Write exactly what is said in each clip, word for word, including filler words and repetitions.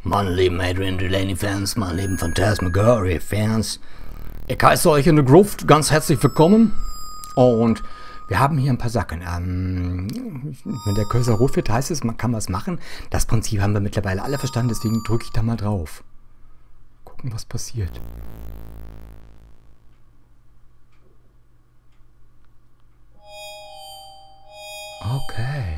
Meine lieben Adrian Delaney-Fans, meine lieben Phantasmagoria-Fans. Ich heiße euch in der Gruft ganz herzlich willkommen. Und wir haben hier ein paar Sachen. Ähm, wenn der Cursor rot wird, heißt es, man kann was machen. Das Prinzip haben wir mittlerweile alle verstanden, deswegen drücke ich da mal drauf. Gucken, was passiert. Okay.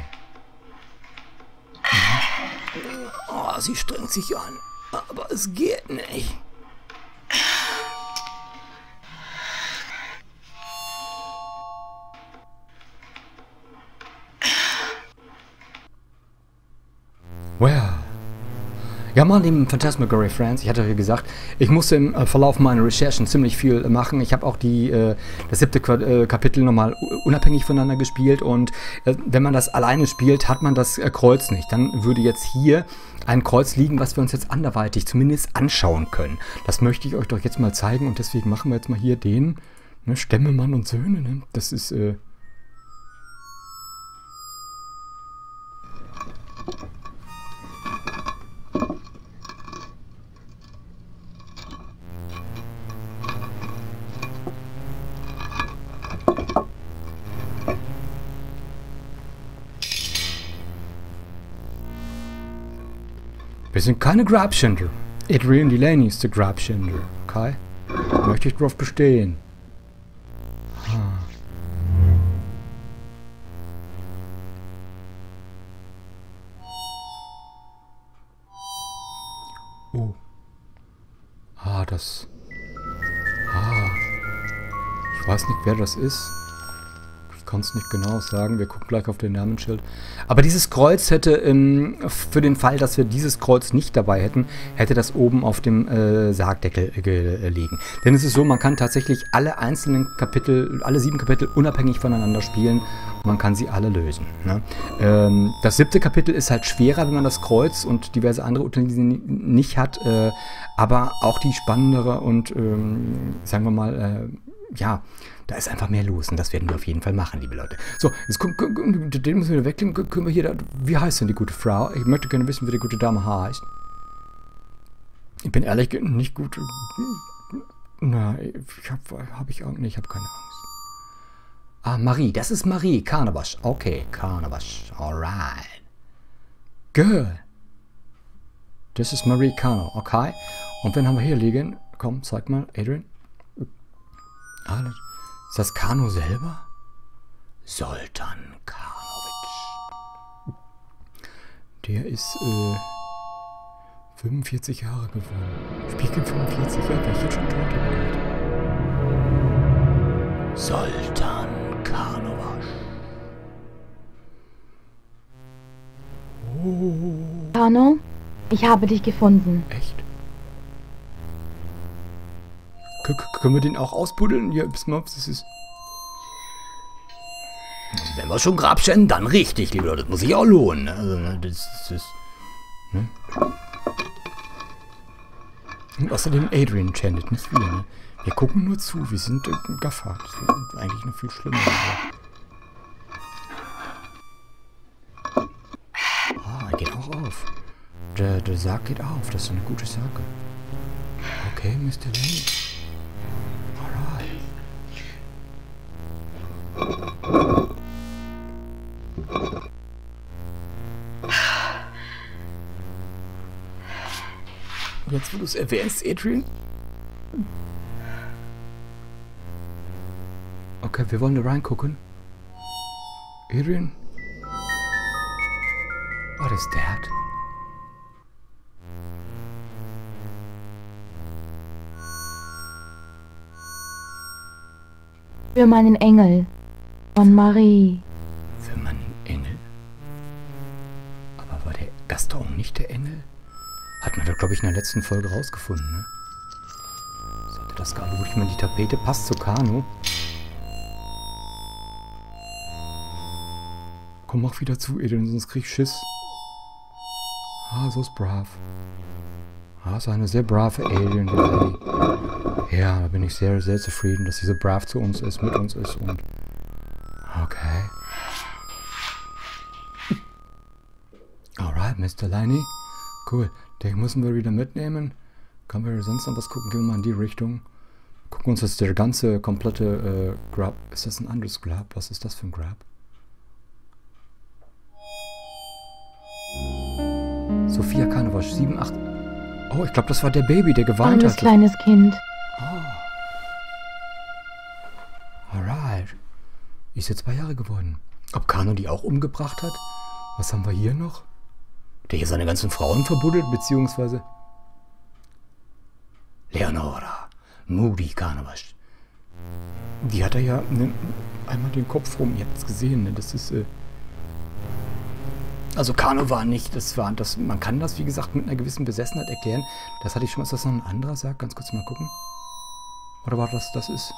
Oh, sie strengt sich an. Aber es geht nicht. Well. Ja, meine lieben Phantasmagoria Friends, ich hatte ja gesagt, ich musste im äh, Verlauf meiner Recherchen ziemlich viel äh, machen. Ich habe auch die, äh, das siebte Qu äh, Kapitel nochmal unabhängig voneinander gespielt und äh, wenn man das alleine spielt, hat man das äh, Kreuz nicht. Dann würde jetzt hier ein Kreuz liegen, was wir uns jetzt anderweitig zumindest anschauen können. Das möchte ich euch doch jetzt mal zeigen und deswegen machen wir jetzt mal hier den, ne, Stämme, Mann und Söhne, ne? Das ist, äh... Wir sind keine Grabschänder. Adrian Delaney ist der Grabschänder. Okay? Möchte ich drauf bestehen. Ah. Oh. Ah, das... Ah. Ich weiß nicht, wer das ist. Ich kann es nicht genau sagen. Wir gucken gleich auf den Namensschild. Aber dieses Kreuz hätte, ähm, für den Fall, dass wir dieses Kreuz nicht dabei hätten, hätte das oben auf dem äh, Sargdeckel gelegen. Denn es ist so, man kann tatsächlich alle einzelnen Kapitel, alle sieben Kapitel unabhängig voneinander spielen und man kann sie alle lösen. Ne? Ähm, das siebte Kapitel ist halt schwerer, wenn man das Kreuz und diverse andere Utensilien nicht hat, äh, aber auch die spannendere und, ähm, sagen wir mal, äh, ja, da ist einfach mehr los und das werden wir auf jeden Fall machen, liebe Leute. So, jetzt den müssen wir wegnehmen. Können wir hier, da, wie heißt denn die gute Frau? Ich möchte gerne wissen, wie die gute Dame heißt. Ich bin ehrlich nicht gut. Na, ich habe hab ich Angst. Nee, ich habe keine Angst. Ah, Marie, das ist Marie. Carnabasch. Okay, Carnabasch. Alright. Girl. Das ist Marie Carno. Okay. Und wen haben wir hier liegen? Komm, zeig mal, Adrian. Ah, das ist das Kano selber? Zoltan Karnovic. Der ist äh, fünfundvierzig Jahre geworden. Spiegel fünfundvierzig Jahre, wäre ich jetzt schon tot. Zoltan Karnovic. Oh. Karno, ich habe dich gefunden. Echt? Können wir den auch ausbuddeln? Ja, bis mal, das ist... Wenn wir schon Grabschänden, dann richtig, liebe Leute. Das muss sich auch lohnen. Also, das, das ist... Ne? Und außerdem Adrian chantet, nicht wir, ne? Wir gucken nur zu, wir sind äh, Gaffer. Das ist eigentlich noch viel schlimmer. Ah, er geht auch auf. Der, der Sarg geht auf, das ist eine gute Sache. Okay, Mister Lane. Jetzt, wo du es erwähnst, Adrian. Okay, wir wollen da reingucken. Adrian? What is that? Für meinen Engel. Von Marie. Für meinen Engel? Aber war der Gaston nicht der Engel? Hat man doch, glaube ich, in der letzten Folge rausgefunden, ne? Sollte das Kanu, ich meine, die Tapete passt zu Kanu. Komm, mach wieder zu, Adrian, sonst krieg ich Schiss. Ah, so ist brav. Ah, so eine sehr brave Alien, die Lady. Ja, da bin ich sehr, sehr zufrieden, dass sie so brav zu uns ist, mit uns ist und... Okay. Alright, Mister Laney. cool. Den müssen wir wieder mitnehmen. Können wir sonst noch was gucken? Gehen wir mal in die Richtung. Gucken uns jetzt der ganze, komplette äh, Grab... Ist das ein anderes Grab? Was ist das für ein Grab? Sophia Karnewasch, sieben, acht... Oh, ich glaube, das war der Baby, der geweint Armes hat. kleines Kind. Oh. Alright. Ist jetzt zwei Jahre geworden. Ob Kano die auch umgebracht hat? Was haben wir hier noch? Der hier seine ganzen Frauen verbuddelt, beziehungsweise... Leonora. Moody Karnewasch. Die hat er ja ne, einmal den Kopf rum. Ihr habt es gesehen, ne? Das ist... Äh also Kano war nicht... Das war das. Man kann das, wie gesagt, mit einer gewissen Besessenheit erklären. Das hatte ich schon mal... Ist das noch ein anderer Sarg? Ganz kurz mal gucken. Oder war das... Das ist...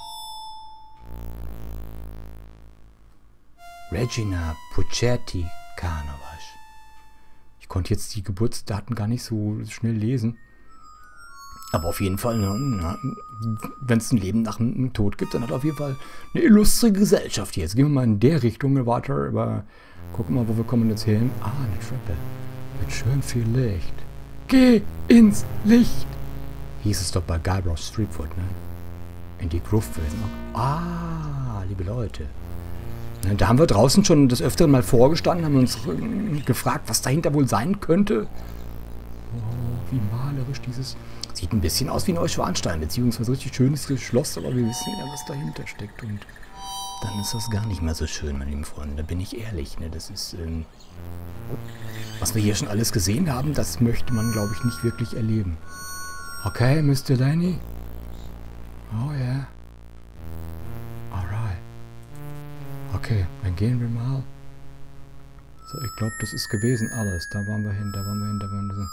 Regina Puccetti Karnewasch. Ich konnte jetzt die Geburtsdaten gar nicht so schnell lesen. Aber auf jeden Fall, ne, wenn es ein Leben nach dem Tod gibt, dann hat auf jeden Fall eine illustre Gesellschaft hier. Jetzt gehen wir mal in der Richtung weiter. Aber gucken mal, wo wir kommen jetzt hin. Ah, eine Treppe. Mit schön viel Licht. Geh ins Licht! Hieß es doch bei Guybrush Threepwood, ne? In die Gruft gewesen. Ah, liebe Leute. Da haben wir draußen schon des Öfteren mal vorgestanden, haben uns gefragt, was dahinter wohl sein könnte. Oh, wie malerisch dieses... Sieht ein bisschen aus wie Neuschwanstein, beziehungsweise richtig schönes Schloss, aber wir wissen ja, was dahinter steckt. Und dann ist das gar nicht mehr so schön, meine lieben Freunde. Da bin ich ehrlich, ne? Das ist... Ähm, was wir hier schon alles gesehen haben, das möchte man, glaube ich, nicht wirklich erleben. Okay, Mister Lenny. Oh ja. Yeah. Alright. Okay, dann gehen wir mal. So, ich glaube, das ist gewesen alles. Da waren wir hin, da waren wir hin, da waren wir hin.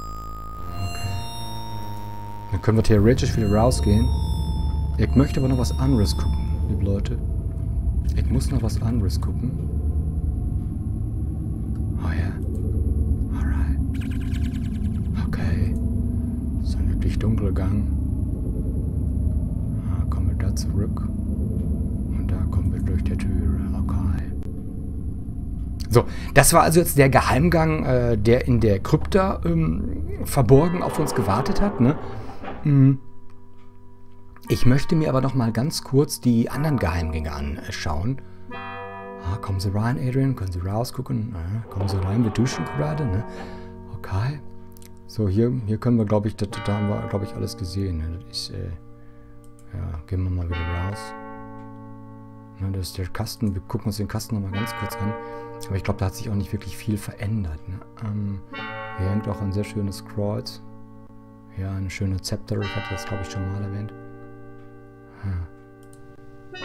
Okay. Dann können wir theoretisch wieder rausgehen. Ich möchte aber noch was anderes gucken, liebe Leute. Ich muss noch was anderes gucken. Oh ja. Alright. Okay. Das ist ein wirklich dunkler Gang. Ah, kommen wir da zurück. Und da kommen wir durch die Türe. Okay. So, das war also jetzt der Geheimgang, äh, der in der Krypta ähm, verborgen auf uns gewartet hat, ne? Hm. Ich möchte mir aber noch mal ganz kurz die anderen Geheimgänge anschauen. Ah, kommen Sie rein, Adrian? Können Sie rausgucken? Ah, kommen Sie rein, wir duschen gerade, ne? Okay. So, hier, hier können wir, glaube ich, da, da haben wir, glaube ich, alles gesehen. Ne? Das ist, äh, ja, gehen wir mal wieder raus. Ne, das ist der Kasten. Wir gucken uns den Kasten noch mal ganz kurz an. Aber ich glaube, da hat sich auch nicht wirklich viel verändert. Ne? Ähm, hier hängt auch ein sehr schönes Kreuz. Ja, eine schöne Zepter. Ich hatte das, glaube ich, schon mal erwähnt. Hm.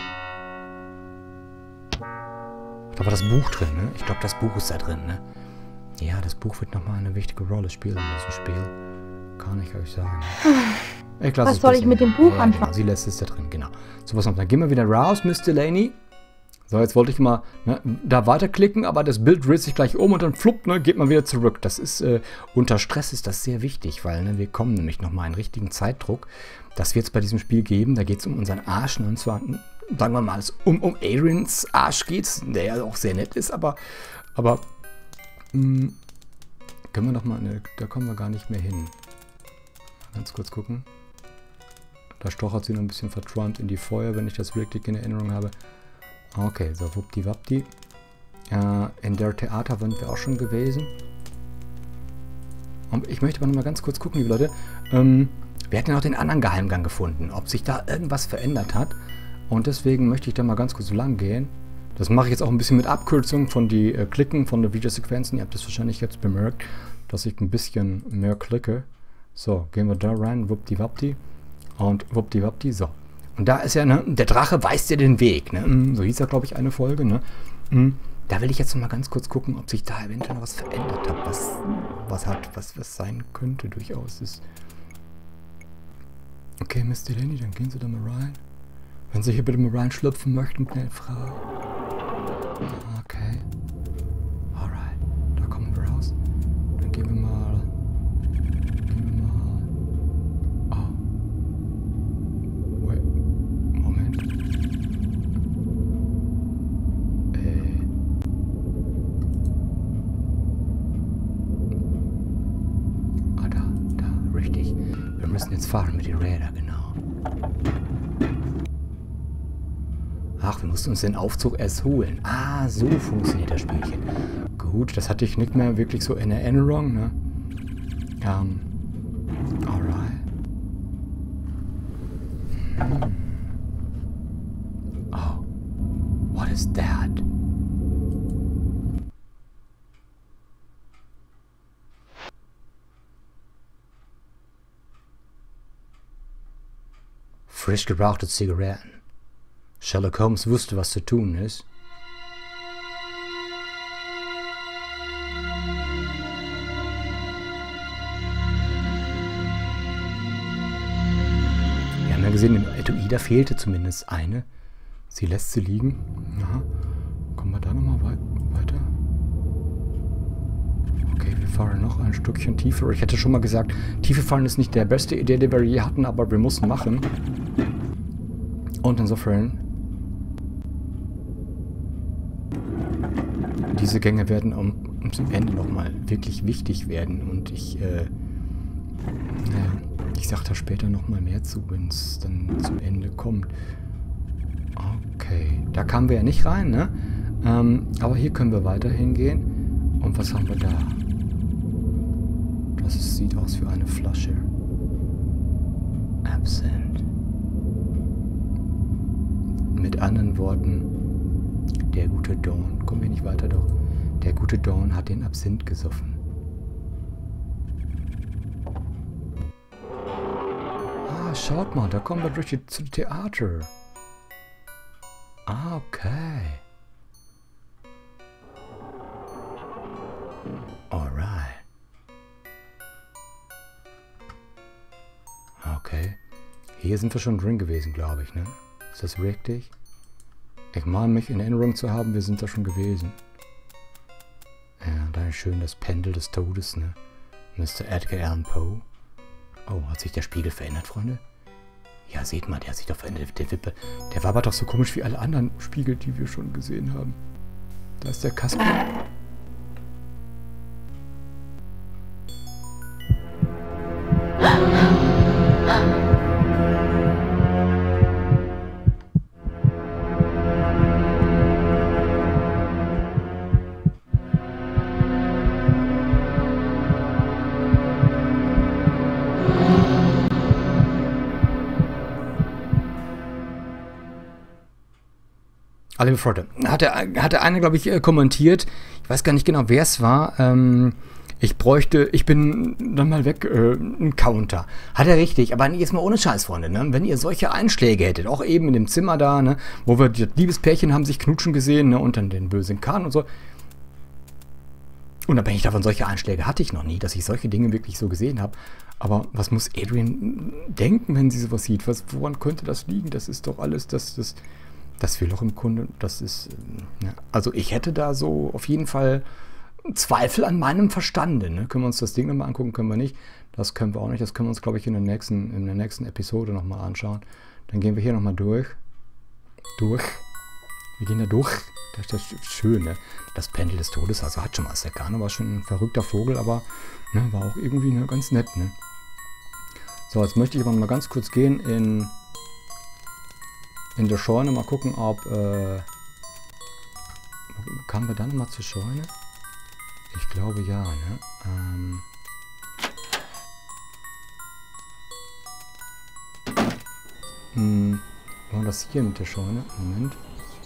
Da war das Buch drin, ne? Ich glaube, das Buch ist da drin, ne? Ja, das Buch wird nochmal eine wichtige Rolle spielen in diesem Spiel. Kann ich euch sagen. Ich Was soll ich mit dem Buch ja, anfangen? Genau, sie lässt es da drin, genau. So, was noch? Dann gehen wir wieder raus, Mister Laney. So, jetzt wollte ich mal ne, da weiterklicken, aber das Bild dreht sich gleich um und dann flupp, ne, geht man wieder zurück. Das ist, äh, unter Stress ist das sehr wichtig, weil ne, wir kommen nämlich nochmal in richtigen Zeitdruck, das wird es bei diesem Spiel geben. Da geht es um unseren Arsch, ne, und zwar, sagen wir mal, um, um Adrians Arsch geht's, der ja auch sehr nett ist, aber, aber, mh, können wir nochmal, ne, da kommen wir gar nicht mehr hin. Ganz kurz gucken. Da stochert sie noch ein bisschen verträumt in die Feuer, wenn ich das wirklich in Erinnerung habe. Okay, so wuppdiwappdi. Äh, in der Theater sind wir auch schon gewesen. Und ich möchte aber noch mal ganz kurz gucken, liebe Leute. Ähm, wir hatten ja noch den anderen Geheimgang gefunden, ob sich da irgendwas verändert hat. Und deswegen möchte ich da mal ganz kurz so lang gehen. Das mache ich jetzt auch ein bisschen mit Abkürzung von die äh, Klicken von der Videosequenzen. Ihr habt das wahrscheinlich jetzt bemerkt, dass ich ein bisschen mehr klicke. So, gehen wir da rein, wuppdiwappdi. Und wuppdiwappdi, so. Und da ist ja, ne, der Drache weist dir den Weg, ne? So hieß ja, glaube ich, eine Folge, ne? Da will ich jetzt noch mal ganz kurz gucken, ob sich da eventuell noch was verändert hat, was, was hat, was, was sein könnte durchaus. Ist okay, Mister Lenny, dann gehen Sie da mal rein. Wenn Sie hier bitte mal reinschlüpfen möchten, kleine Frau. Okay. Alright, da kommen wir raus. Dann gehen wir mal. müssen jetzt fahren mit den Rädern, genau. Ach, wir mussten uns den Aufzug erst holen. Ah, so funktioniert das Spielchen. Gut, das hatte ich nicht mehr wirklich so in Erinnerung, ne? Ähm, alright. Hm. Oh, what is that? Frisch gebrauchte Zigaretten. Sherlock Holmes wusste, was zu tun ist. Wir haben ja gesehen, im Etui, da fehlte zumindest eine. Sie lässt sie liegen. Aha. Kommen wir da nochmal wei weiter? Okay, wir fahren noch ein Stückchen tiefer. Ich hätte schon mal gesagt, Tiefe fahren ist nicht der beste Idee, die wir je hatten, aber wir mussten machen. Und insofern, diese Gänge werden um, um zum Ende nochmal wirklich wichtig werden. Und ich, äh, naja, ich sag da später nochmal mehr zu, wenn es dann zum Ende kommt. Okay, da kamen wir ja nicht rein, ne? Ähm, aber hier können wir weiter hingehen. Und was haben wir da? Das ist, sieht aus wie eine Flasche. Absent. Mit anderen Worten, der gute Dawn, kommen wir nicht weiter doch, der gute Dawn hat den Absinth gesoffen. Ah, schaut mal, da kommen wir durch die, zum Theater. Ah, okay. Alright. Okay. Hier sind wir schon drin gewesen, glaube ich, ne? Ist das richtig? Ich meine mich in Erinnerung zu haben, wir sind da schon gewesen. Ja, da ist schön das Pendel des Todes, ne? Mister Edgar Allan Poe. Oh, hat sich der Spiegel verändert, Freunde? Ja, seht mal, der hat sich doch verändert, der Wippe. Der war aber doch so komisch wie alle anderen Spiegel, die wir schon gesehen haben. Da ist der Kasper. Liebe Freunde, hatte, hatte einer, glaube ich, kommentiert, ich weiß gar nicht genau, wer es war, ähm, ich bräuchte, ich bin dann mal weg, äh, ein Counter. Hat er richtig, aber jetzt mal ohne Scheiß, Freunde, ne? Wenn ihr solche Einschläge hättet, auch eben in dem Zimmer da, ne, wo wir, die Liebespärchen haben sich knutschen gesehen, ne, und dann den bösen Kahn und so. Unabhängig davon, solche Einschläge hatte ich noch nie, dass ich solche Dinge wirklich so gesehen habe. Aber was muss Adrian denken, wenn sie sowas sieht? Was, woran könnte das liegen? Das ist doch alles, das, das... Das will auch im Kunde, das ist, ja, also ich hätte da so auf jeden Fall Zweifel an meinem Verstande. Ne? Können wir uns das Ding nochmal angucken, können wir nicht. Das können wir auch nicht, das können wir uns, glaube ich, in der nächsten, in der nächsten Episode nochmal anschauen. Dann gehen wir hier nochmal durch. Durch. Wir gehen da durch. Das ist das schön, ne? Das Pendel des Todes, also hat schon was. Der Kano war schon ein verrückter Vogel, aber ne, war auch irgendwie ne, ganz nett. Ne? So, jetzt möchte ich aber mal ganz kurz gehen in... In der Scheune mal gucken, ob... Äh, kamen wir dann nochmal zur Scheune? Ich glaube ja, ne? Ähm, hm, war das hier mit der Scheune? Moment.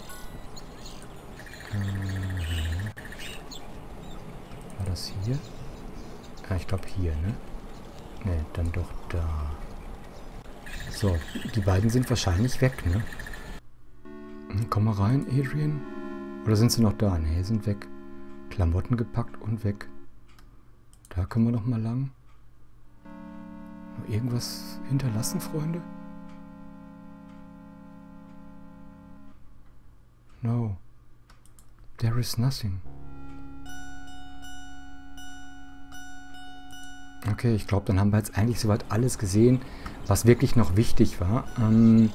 Äh, war das hier? Ja, ich glaube hier, ne? Ne, dann doch da. So, die beiden sind wahrscheinlich weg, ne? Komm mal rein, Adrian. Oder sind sie noch da? Ne, sind weg. Klamotten gepackt und weg. Da können wir noch mal lang. Noch irgendwas hinterlassen, Freunde? No. There is nothing. Okay, ich glaube, dann haben wir jetzt eigentlich soweit alles gesehen, was wirklich noch wichtig war. Ähm,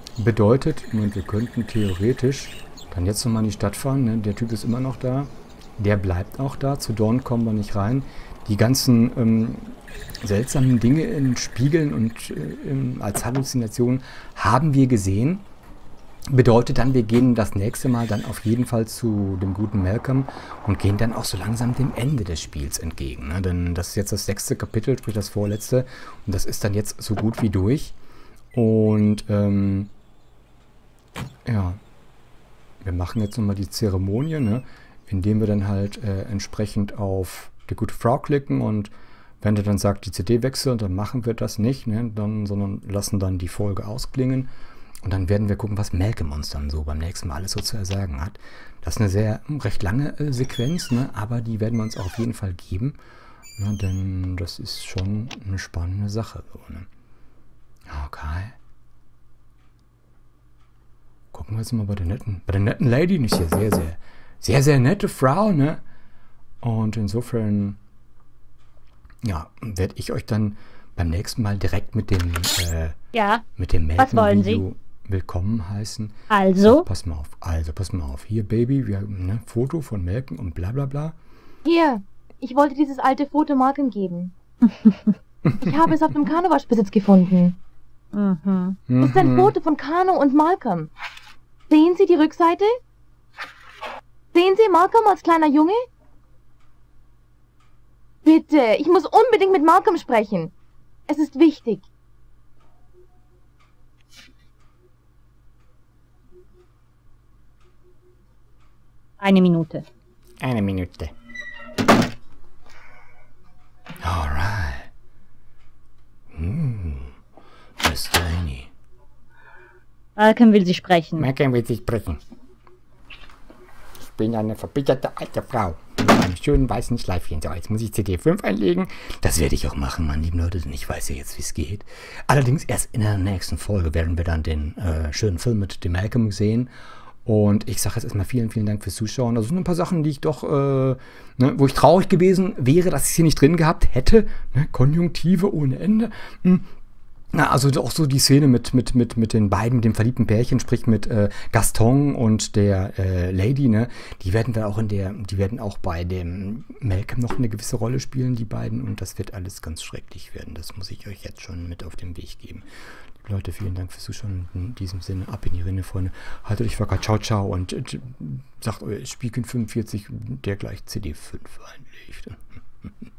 bedeutet, wir könnten theoretisch dann jetzt nochmal in die Stadt fahren. Ne? Der Typ ist immer noch da. der bleibt auch da. Zu Dawn kommen wir nicht rein. Die ganzen ähm, seltsamen Dinge in Spiegeln und äh, als Halluzinationen haben wir gesehen. Bedeutet dann, wir gehen das nächste Mal dann auf jeden Fall zu dem guten Malcolm und gehen dann auch so langsam dem Ende des Spiels entgegen. Ne? Denn das ist jetzt das sechste Kapitel, sprich das vorletzte. Und das ist dann jetzt so gut wie durch. Und ähm, ja, wir machen jetzt nochmal die Zeremonie, ne? Indem wir dann halt äh, entsprechend auf die gute Frau klicken und wenn der dann sagt, die C D wechseln, dann machen wir das nicht, ne? dann, sondern lassen dann die Folge ausklingen. Und dann werden wir gucken, was Malcolm uns dann so beim nächsten Mal alles so zu sagen hat. Das ist eine sehr recht lange äh, Sequenz, ne? Aber die werden wir uns auch auf jeden Fall geben. Ne? Denn das ist schon eine spannende Sache. So, ne? Okay. Gucken wir jetzt mal bei der netten, bei der netten Lady. Nicht sehr, sehr, sehr, sehr, sehr nette Frau, ne? Und insofern, ja, werde ich euch dann beim nächsten Mal direkt mit dem, äh, ja. mit dem Was wollen Sie? Malcolm-Video willkommen heißen. Also? Ach, pass mal auf, also pass mal auf. Hier, Baby, wir haben ein Foto von Malcolm und bla bla bla. Hier, ich wollte dieses alte Foto Malcolm geben. Ich habe es auf dem Kanowaschbesitz gefunden. Mhm. Das ist ein Foto von Kano und Malcolm. Sehen Sie die Rückseite? Sehen Sie Malcolm als kleiner Junge? Bitte, ich muss unbedingt mit Malcolm sprechen. Es ist wichtig. Eine Minute. Eine Minute. Alright. Hm. Miss Delaney. Malcolm will Sie sprechen. Malcolm will Sie sprechen. Ich bin eine verbitterte alte Frau. Mit einem schönen weißen Schleifchen. So, jetzt muss ich C D fünf einlegen. Das werde ich auch machen, meine lieben Leute, denn ich weiß ja jetzt, wie es geht. Allerdings erst in der nächsten Folge werden wir dann den äh, schönen Film mit dem Malcolm sehen. Und ich sage jetzt erstmal vielen, vielen Dank fürs Zuschauen. Das sind ein paar Sachen, die ich doch, äh, ne, wo ich traurig gewesen wäre, dass ich sie nicht drin gehabt hätte. Ne, Konjunktive ohne Ende. Hm. Na, also auch so die Szene mit, mit, mit, mit den beiden, dem verliebten Pärchen, sprich mit äh, Gaston und der äh, Lady, ne, die werden wir auch in der, die werden auch bei dem Malcolm noch eine gewisse Rolle spielen, die beiden, und das wird alles ganz schrecklich werden. Das muss ich euch jetzt schon mit auf den Weg geben. Liebe Leute, vielen Dank fürs Zuschauen. In diesem Sinne, ab in die Rinne, Freunde. Haltet euch wacker, ciao, ciao, und äh, sagt euer Spielkind fünfundvierzig, der gleich C D fünf einlegt.